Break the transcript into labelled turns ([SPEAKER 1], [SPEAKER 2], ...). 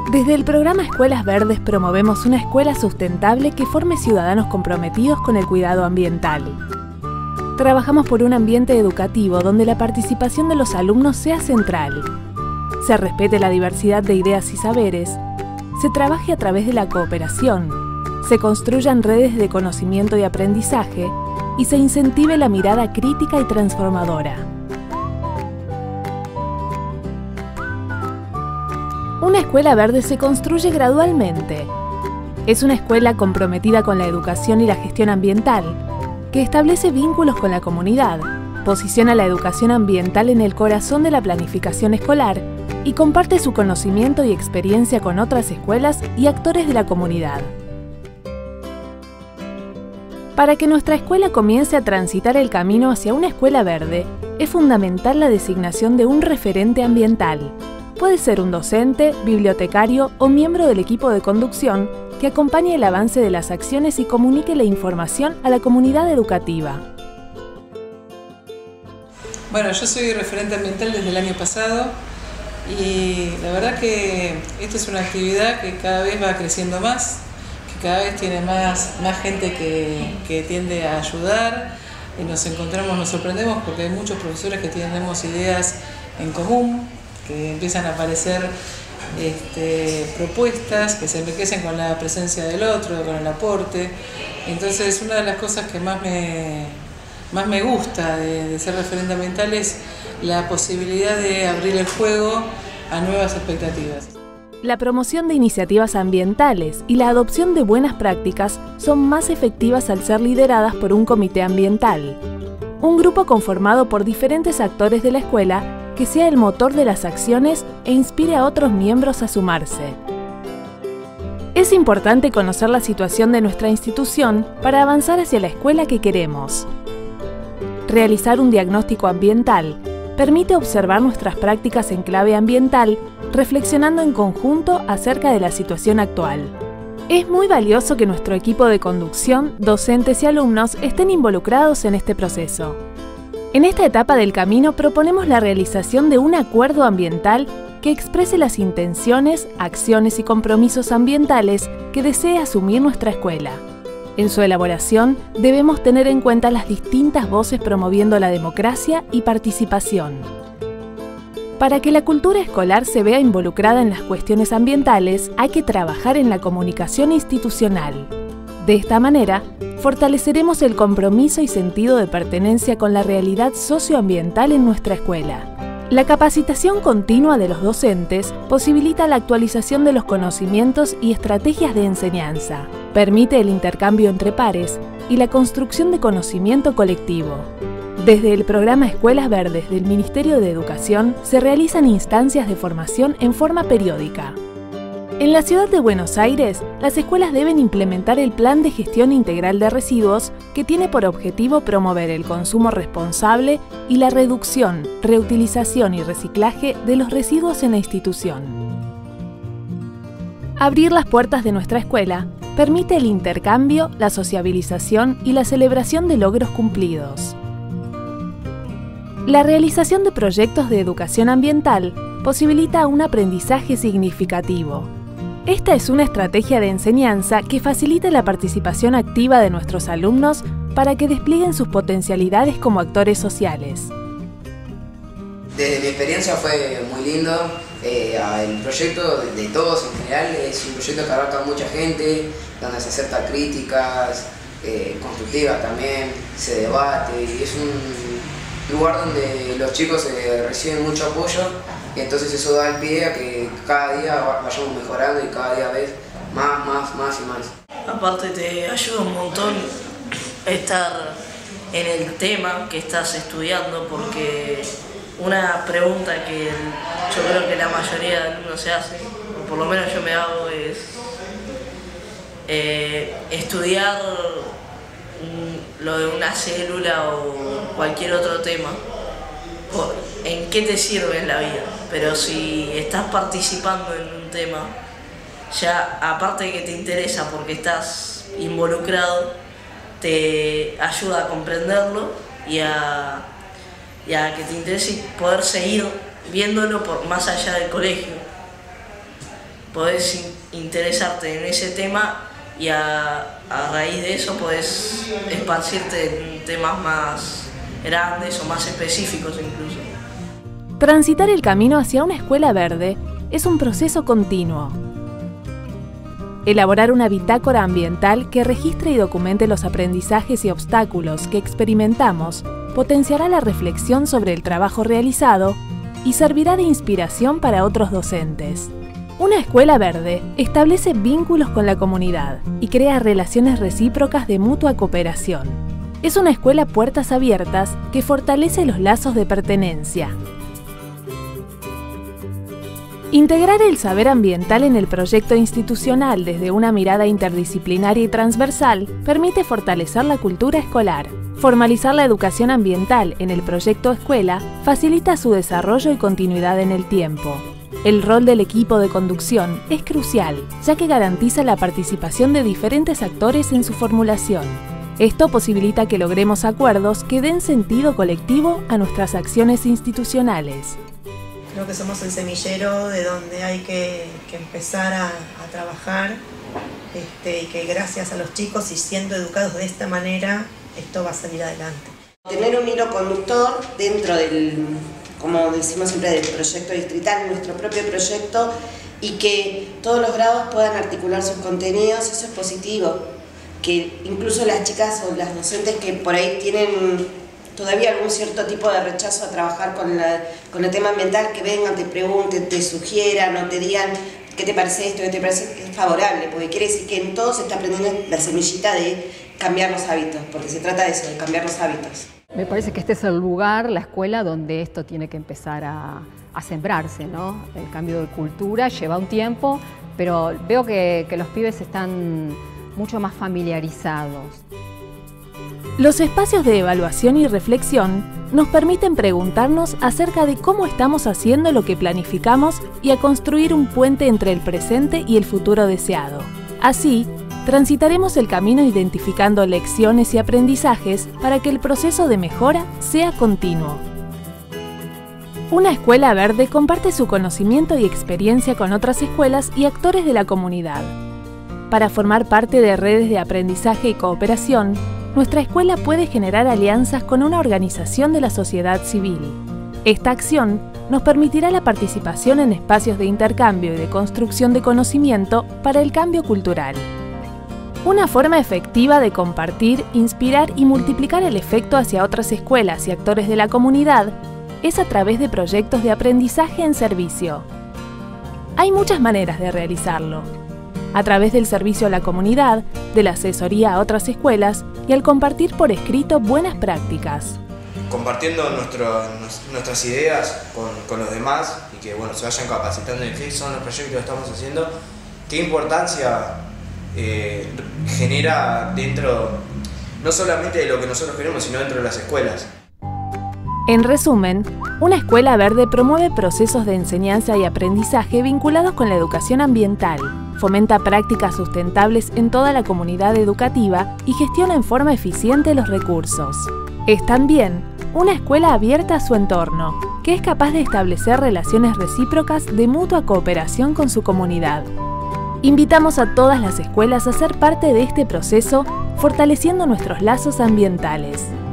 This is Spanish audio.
[SPEAKER 1] Desde el programa Escuelas Verdes promovemos una escuela sustentable que forme ciudadanos comprometidos con el cuidado ambiental. Trabajamos por un ambiente educativo donde la participación de los alumnos sea central. Se respete la diversidad de ideas y saberes, se trabaje a través de la cooperación, se construyan redes de conocimiento y aprendizaje y se incentive la mirada crítica y transformadora. Una escuela verde se construye gradualmente. Es una escuela comprometida con la educación y la gestión ambiental, que establece vínculos con la comunidad, posiciona la educación ambiental en el corazón de la planificación escolar y comparte su conocimiento y experiencia con otras escuelas y actores de la comunidad. Para que nuestra escuela comience a transitar el camino hacia una escuela verde, es fundamental la designación de un referente ambiental. Puede ser un docente, bibliotecario o miembro del equipo de conducción que acompañe el avance de las acciones y comunique la información a la comunidad educativa.
[SPEAKER 2] Bueno, yo soy referente ambiental desde el año pasado y la verdad que esta es una actividad que cada vez va creciendo más, que cada vez tiene más gente que tiende a ayudar y nos sorprendemos porque hay muchos profesores que tenemos ideas en común, que empiezan a aparecer propuestas que se enriquecen con la presencia del otro, con el aporte. Entonces, una de las cosas que más me gusta de ser referente ambiental es la posibilidad de abrir el juego a nuevas expectativas.
[SPEAKER 1] La promoción de iniciativas ambientales y la adopción de buenas prácticas son más efectivas al ser lideradas por un comité ambiental, un grupo conformado por diferentes actores de la escuela que sea el motor de las acciones e inspire a otros miembros a sumarse. Es importante conocer la situación de nuestra institución para avanzar hacia la escuela que queremos. Realizar un diagnóstico ambiental permite observar nuestras prácticas en clave ambiental, reflexionando en conjunto acerca de la situación actual. Es muy valioso que nuestro equipo de conducción, docentes y alumnos estén involucrados en este proceso. En esta etapa del camino proponemos la realización de un acuerdo ambiental que exprese las intenciones, acciones y compromisos ambientales que desee asumir nuestra escuela. En su elaboración debemos tener en cuenta las distintas voces promoviendo la democracia y participación. Para que la cultura escolar se vea involucrada en las cuestiones ambientales, hay que trabajar en la comunicación institucional. De esta manera, fortaleceremos el compromiso y sentido de pertenencia con la realidad socioambiental en nuestra escuela. La capacitación continua de los docentes posibilita la actualización de los conocimientos y estrategias de enseñanza, permite el intercambio entre pares y la construcción de conocimiento colectivo. Desde el programa Escuelas Verdes del Ministerio de Educación se realizan instancias de formación en forma periódica. En la ciudad de Buenos Aires, las escuelas deben implementar el Plan de Gestión Integral de Residuos, que tiene por objetivo promover el consumo responsable y la reducción, reutilización y reciclaje de los residuos en la institución. Abrir las puertas de nuestra escuela permite el intercambio, la sociabilización y la celebración de logros cumplidos. La realización de proyectos de educación ambiental posibilita un aprendizaje significativo. Esta es una estrategia de enseñanza que facilita la participación activa de nuestros alumnos para que desplieguen sus potencialidades como actores sociales.
[SPEAKER 3] Desde mi experiencia fue muy lindo. El proyecto de todos en general es un proyecto que abarca a mucha gente, donde se aceptan críticas constructivas también, se debate y es un lugar donde los chicos reciben mucho apoyo. Y entonces eso da el pie a que cada día vayamos mejorando y cada día ves más y más.
[SPEAKER 4] Aparte te ayuda un montón estar en el tema que estás estudiando, porque una pregunta que yo creo que la mayoría de alumnos se hace, o por lo menos yo me hago, es estudiar lo de una célula o cualquier otro tema. ¿En qué te sirve en la vida? Pero si estás participando en un tema, ya aparte de que te interesa porque estás involucrado, te ayuda a comprenderlo y a que te interese poder seguir viéndolo por más allá del colegio. podés interesarte en ese tema y a raíz de eso podés esparcirte en temas más grandes o más específicos incluso.
[SPEAKER 1] Transitar el camino hacia una escuela verde es un proceso continuo. Elaborar una bitácora ambiental que registre y documente los aprendizajes y obstáculos que experimentamos potenciará la reflexión sobre el trabajo realizado y servirá de inspiración para otros docentes. Una escuela verde establece vínculos con la comunidad y crea relaciones recíprocas de mutua cooperación. Es una escuela puertas abiertas que fortalece los lazos de pertenencia. Integrar el saber ambiental en el proyecto institucional desde una mirada interdisciplinaria y transversal permite fortalecer la cultura escolar. Formalizar la educación ambiental en el proyecto escuela facilita su desarrollo y continuidad en el tiempo. El rol del equipo de conducción es crucial, ya que garantiza la participación de diferentes actores en su formulación. Esto posibilita que logremos acuerdos que den sentido colectivo a nuestras acciones institucionales.
[SPEAKER 5] Creo que somos el semillero de donde hay que empezar a trabajar y que gracias a los chicos y siendo educados de esta manera, esto va a salir adelante.
[SPEAKER 6] Tener un hilo conductor dentro del, como decimos siempre, del proyecto distrital, nuestro propio proyecto, y que todos los grados puedan articular sus contenidos, eso es positivo. Que incluso las chicas o las docentes que por ahí tienen todavía algún cierto tipo de rechazo a trabajar con el tema ambiental, que vengan, te pregunten, te sugieran o te digan qué te parece esto, qué te parece, es favorable, porque quiere decir que en todo se está aprendiendo la semillita de cambiar los hábitos, porque se trata de eso, de cambiar los hábitos.
[SPEAKER 7] Me parece que este es el lugar, la escuela, donde esto tiene que empezar a sembrarse, ¿no? El cambio de cultura lleva un tiempo, pero veo que los pibes están mucho más familiarizados.
[SPEAKER 1] Los espacios de evaluación y reflexión nos permiten preguntarnos acerca de cómo estamos haciendo lo que planificamos y a construir un puente entre el presente y el futuro deseado. Así, transitaremos el camino identificando lecciones y aprendizajes para que el proceso de mejora sea continuo. Una escuela verde comparte su conocimiento y experiencia con otras escuelas y actores de la comunidad. Para formar parte de redes de aprendizaje y cooperación, nuestra escuela puede generar alianzas con una organización de la sociedad civil. Esta acción nos permitirá la participación en espacios de intercambio y de construcción de conocimiento para el cambio cultural. Una forma efectiva de compartir, inspirar y multiplicar el efecto hacia otras escuelas y actores de la comunidad es a través de proyectos de aprendizaje en servicio. Hay muchas maneras de realizarlo. A través del servicio a la comunidad, de la asesoría a otras escuelas y al compartir por escrito buenas prácticas.
[SPEAKER 8] Compartiendo nuestras ideas con los demás y que se vayan capacitando en qué son los proyectos que estamos haciendo, qué importancia genera dentro, no solamente de lo que nosotros queremos, sino dentro de las escuelas.
[SPEAKER 1] En resumen, una escuela verde promueve procesos de enseñanza y aprendizaje vinculados con la educación ambiental, fomenta prácticas sustentables en toda la comunidad educativa y gestiona en forma eficiente los recursos. Es también una escuela abierta a su entorno, que es capaz de establecer relaciones recíprocas de mutua cooperación con su comunidad. Invitamos a todas las escuelas a ser parte de este proceso, fortaleciendo nuestros lazos ambientales.